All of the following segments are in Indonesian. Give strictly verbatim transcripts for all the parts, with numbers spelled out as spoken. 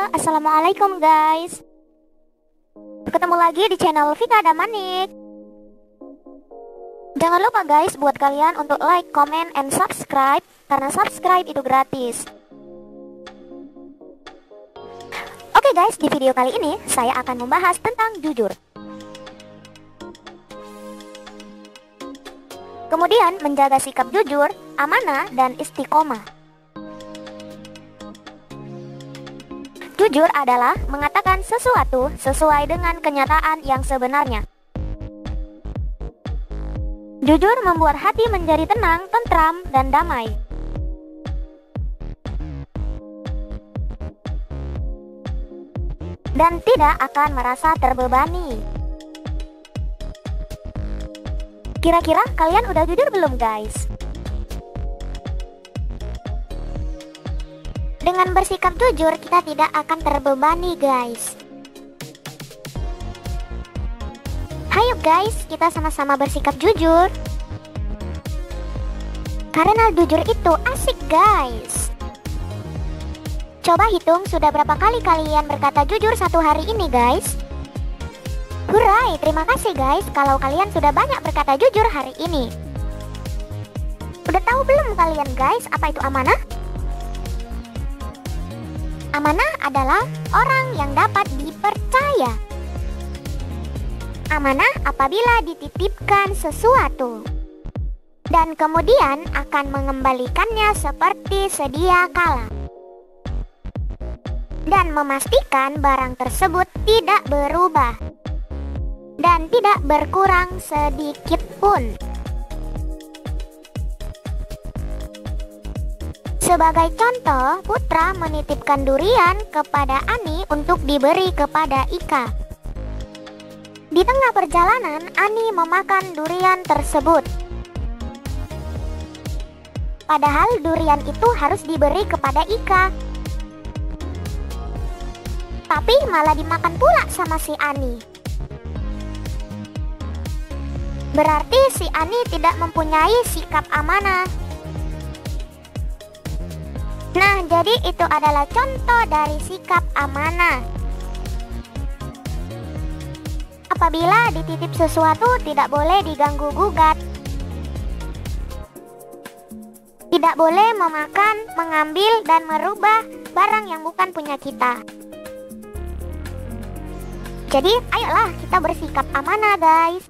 Halo, assalamualaikum guys. Ketemu lagi di channel Vika Damanik. Jangan lupa guys buat kalian untuk like, comment, and subscribe, karena subscribe itu gratis. Oke guys, di video kali ini saya akan membahas tentang jujur. Kemudian menjaga sikap jujur, amanah, dan istiqomah. Jujur adalah mengatakan sesuatu sesuai dengan kenyataan yang sebenarnya. Jujur membuat hati menjadi tenang, tentram, dan damai. Dan tidak akan merasa terbebani. Kira-kira kalian udah jujur belum guys? Dengan bersikap jujur, kita tidak akan terbebani guys. Hayo guys, kita sama-sama bersikap jujur. Karena jujur itu asik guys. Coba hitung sudah berapa kali kalian berkata jujur satu hari ini guys. Hurai, terima kasih guys kalau kalian sudah banyak berkata jujur hari ini. Udah tahu belum kalian guys apa itu amanah? Amanah adalah orang yang dapat dipercaya. Amanah apabila dititipkan sesuatu dan kemudian akan mengembalikannya seperti sedia kala, dan memastikan barang tersebut tidak berubah dan tidak berkurang sedikit pun. Sebagai contoh, Putra menitipkan durian kepada Ani untuk diberi kepada Ika. Di tengah perjalanan, Ani memakan durian tersebut. Padahal durian itu harus diberi kepada Ika. Tapi malah dimakan pula sama si Ani. Berarti si Ani tidak mempunyai sikap amanah. Nah, jadi itu adalah contoh dari sikap amanah. Apabila dititip sesuatu tidak boleh diganggu-gugat. Tidak boleh memakan, mengambil, dan merubah barang yang bukan punya kita. Jadi, ayolah kita bersikap amanah guys.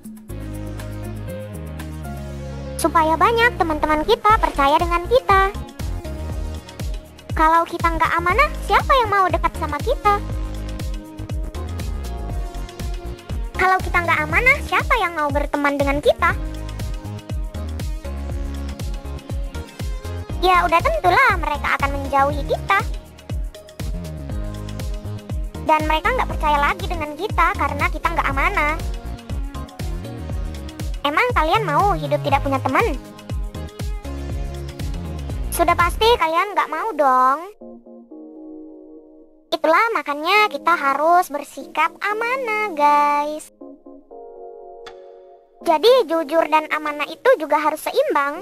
Supaya banyak teman-teman kita percaya dengan kita. Kalau kita nggak amanah, siapa yang mau dekat sama kita? Kalau kita nggak amanah, siapa yang mau berteman dengan kita? Ya udah tentulah mereka akan menjauhi kita. Dan mereka nggak percaya lagi dengan kita karena kita nggak amanah. Emang kalian mau hidup tidak punya teman? Sudah pasti kalian nggak mau dong. Itulah makanya kita harus bersikap amanah guys. Jadi jujur dan amanah itu juga harus seimbang.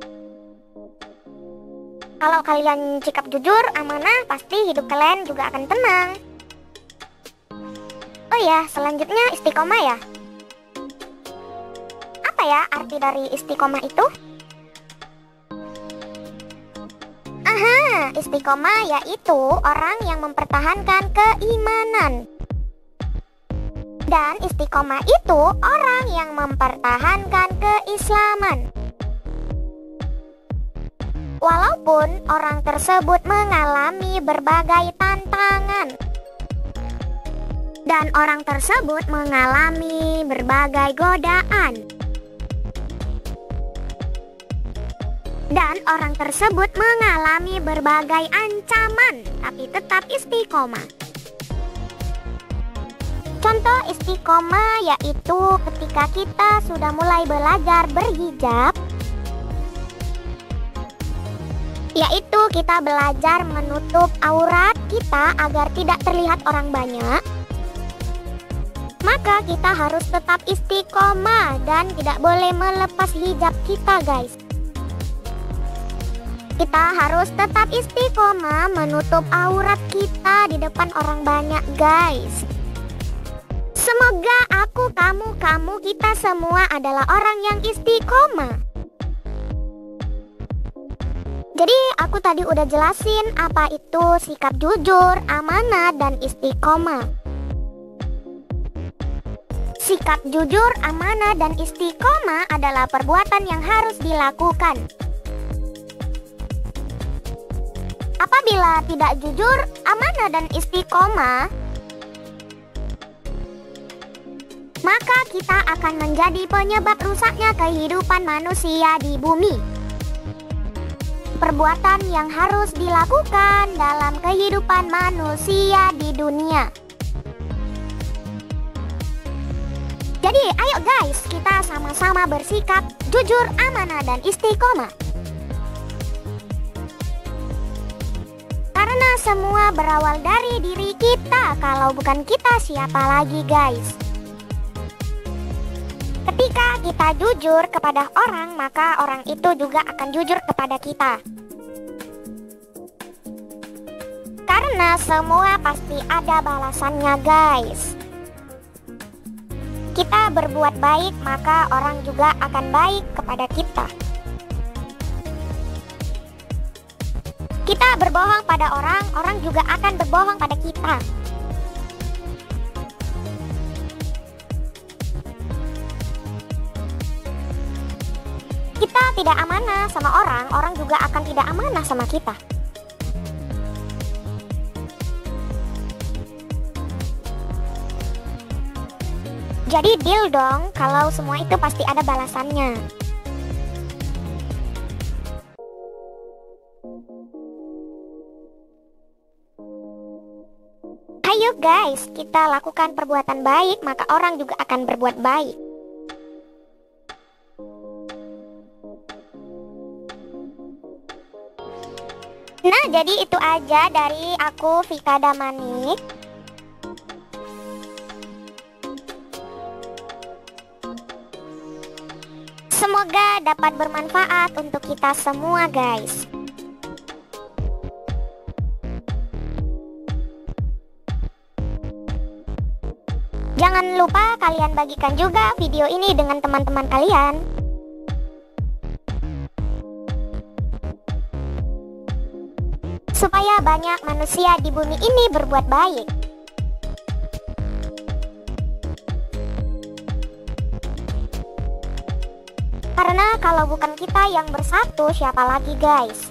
Kalau kalian sikap jujur, amanah, pasti hidup kalian juga akan tenang. Oh ya, selanjutnya istiqomah ya. Apa ya arti dari istiqomah itu? Aha, istiqomah yaitu orang yang mempertahankan keimanan. Dan istiqomah itu orang yang mempertahankan keislaman. Walaupun orang tersebut mengalami berbagai tantangan. Dan orang tersebut mengalami berbagai godaan. Dan orang tersebut mengalami berbagai ancaman, tapi tetap istiqomah. Contoh istiqomah yaitu ketika kita sudah mulai belajar berhijab, yaitu kita belajar menutup aurat kita agar tidak terlihat orang banyak. Maka kita harus tetap istiqomah dan tidak boleh melepas hijab kita guys. Kita harus tetap istiqomah menutup aurat kita di depan orang banyak, guys. Semoga aku, kamu, kamu, kita semua adalah orang yang istiqomah. Jadi aku tadi udah jelasin apa itu sikap jujur, amanah, dan istiqomah. Sikap jujur, amanah, dan istiqomah adalah perbuatan yang harus dilakukan. Apabila tidak jujur, amanah, dan istiqomah, maka kita akan menjadi penyebab rusaknya kehidupan manusia di bumi. Perbuatan yang harus dilakukan dalam kehidupan manusia di dunia. Jadi ayo guys, kita sama-sama bersikap jujur, amanah, dan istiqomah. Karena semua berawal dari diri kita. Kalau bukan kita, siapa lagi guys? Ketika kita jujur kepada orang, maka orang itu juga akan jujur kepada kita. Karena semua pasti ada balasannya guys. Kita berbuat baik, maka orang juga akan baik kepada kita. Kita berbohong pada orang, orang juga akan berbohong pada kita. Kita tidak amanah sama orang, orang juga akan tidak amanah sama kita. Jadi deal dong, kalau semua itu pasti ada balasannya. Ayo guys, kita lakukan perbuatan baik, maka orang juga akan berbuat baik. Nah, jadi itu aja dari aku, Vika Damanik. Semoga dapat bermanfaat untuk kita semua guys. Jangan lupa kalian bagikan juga video ini dengan teman-teman kalian. Supaya banyak manusia di bumi ini berbuat baik. Karena kalau bukan kita yang bersatu, siapa lagi guys?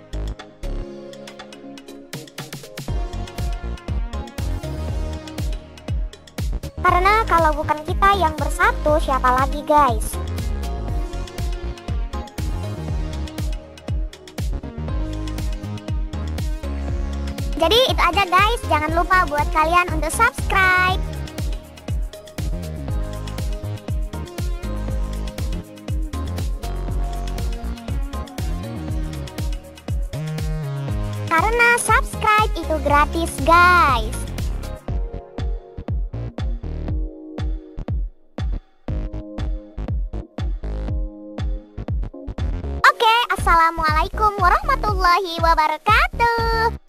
Karena kalau bukan kita yang bersatu, siapa lagi guys? Jadi itu aja guys, jangan lupa buat kalian untuk subscribe. Karena subscribe itu gratis guys. Oke, assalamualaikum warahmatullahi wabarakatuh.